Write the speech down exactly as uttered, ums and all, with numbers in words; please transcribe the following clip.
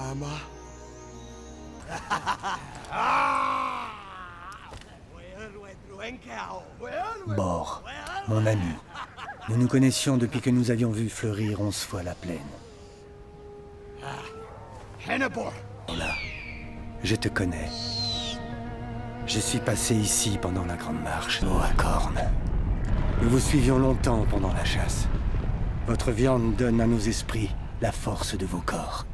Ama. Bor, mon ami. Nous nous connaissions depuis que nous avions vu fleurir onze fois la plaine. Là, je te connais. Je suis passé ici pendant la Grande Marche, au Acorn. Nous vous suivions longtemps pendant la chasse. Votre viande donne à nos esprits la force de vos corps.